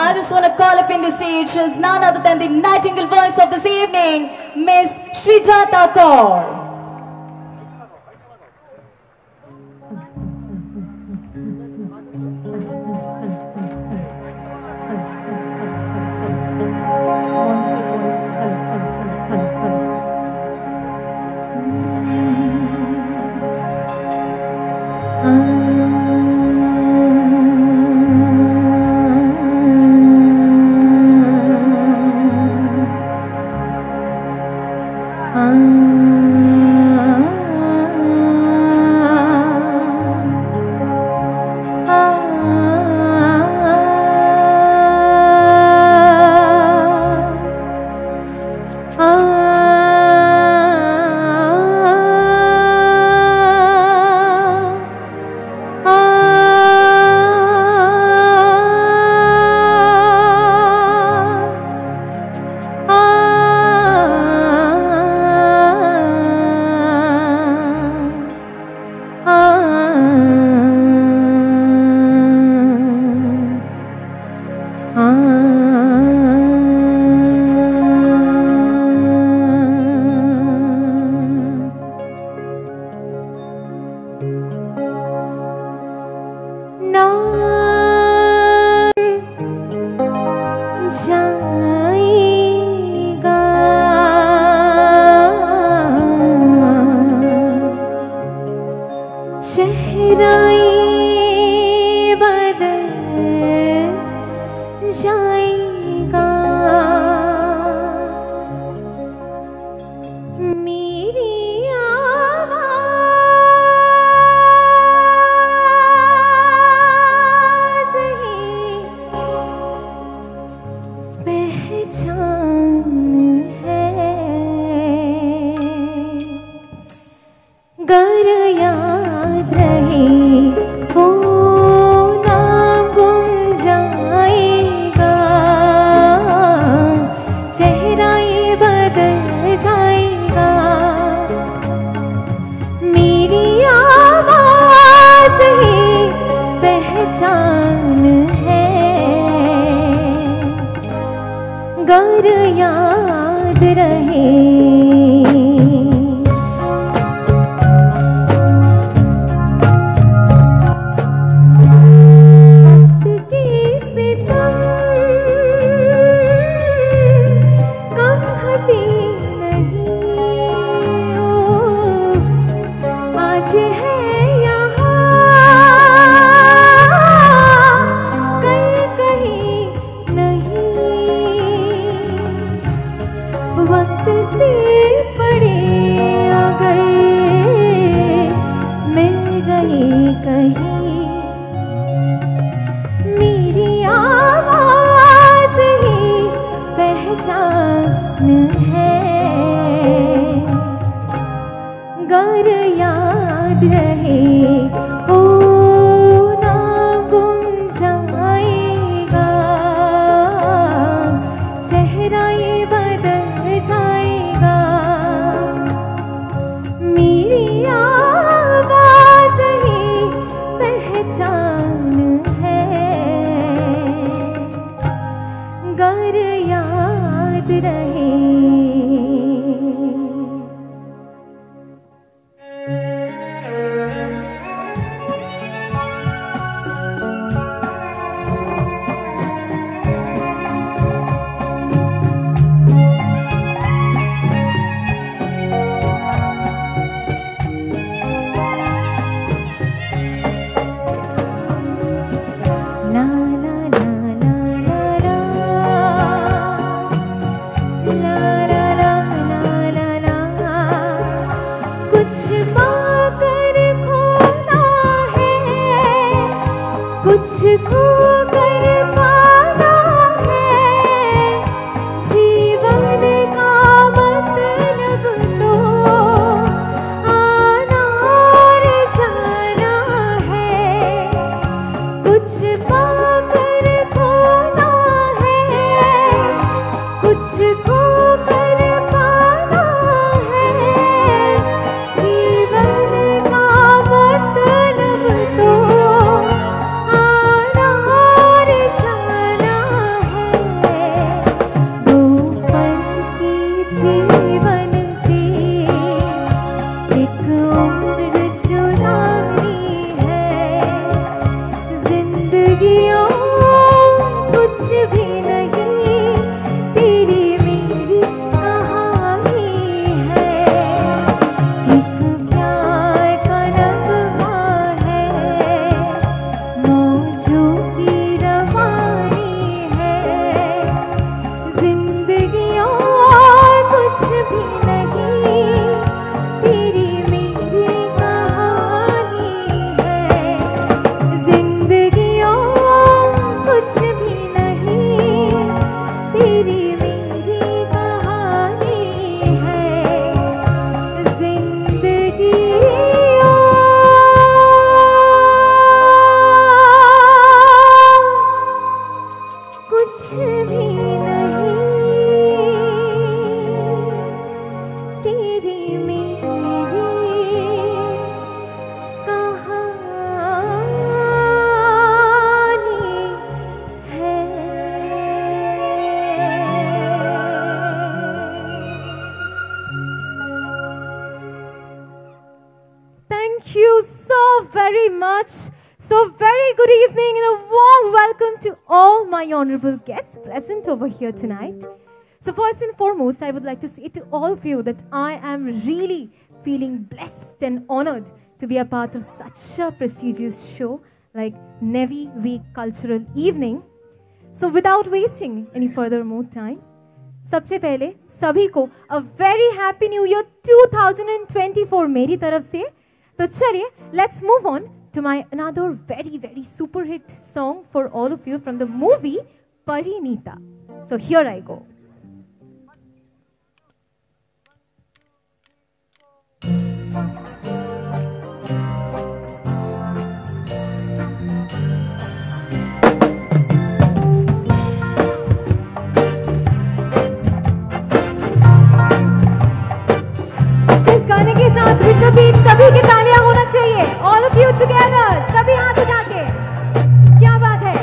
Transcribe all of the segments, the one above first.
I just want to call up in the stage is none other than the nightingale voice of this evening, Miss Srijata Kaur. कुछ भी नहीं तेरी मेरी कहानी है। Thank you so very much. So very good evening and a warm welcome to all my honorable guests present over here tonight. So first and foremost, I would like to say to all of you that I am really feeling blessed and honored to be a part of such a prestigious show like Navy Week Cultural Evening. So without wasting any further more time, सबसे पहले सभी को a very happy new year 2024 मेरी तरफ से। तो चलिए, let's move on to my another very super hit song for all of you from the movie Parinita. So here I go. इस गाने के साथ with the beat सभी की तालियां होना चाहिए। All of you together, सभी हाथ उठा के। क्या बात है?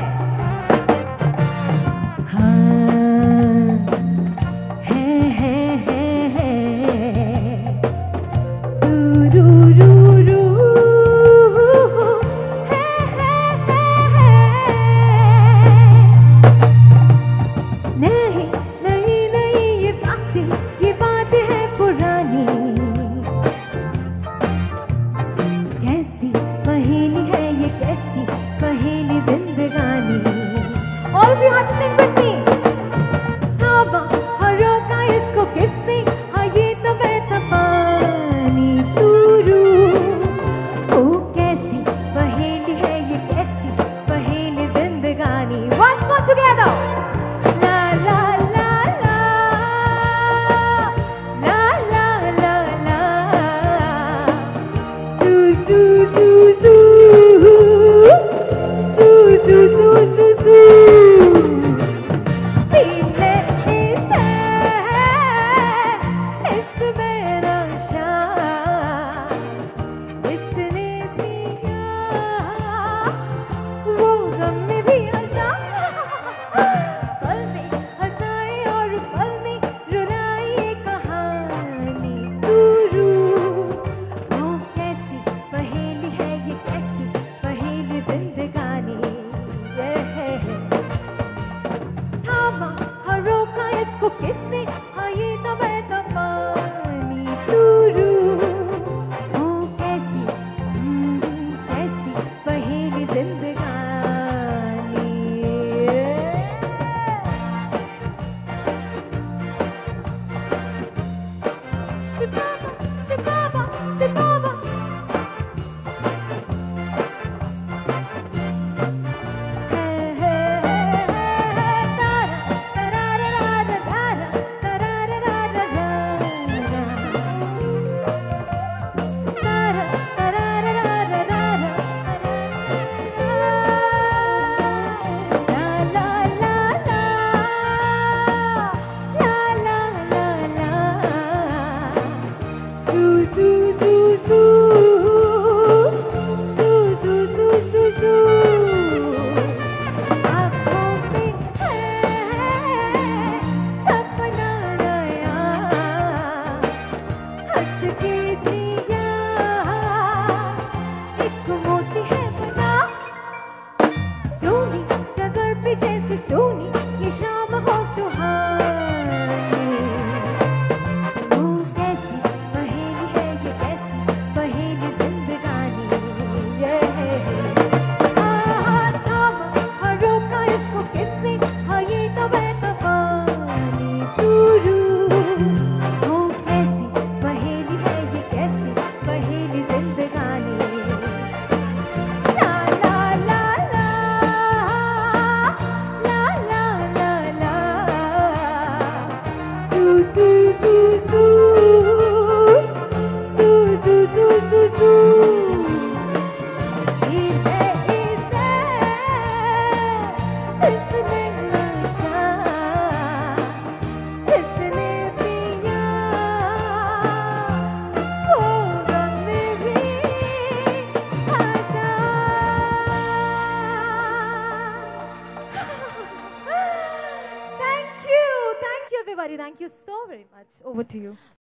Hari, thank you so very much. Over to you.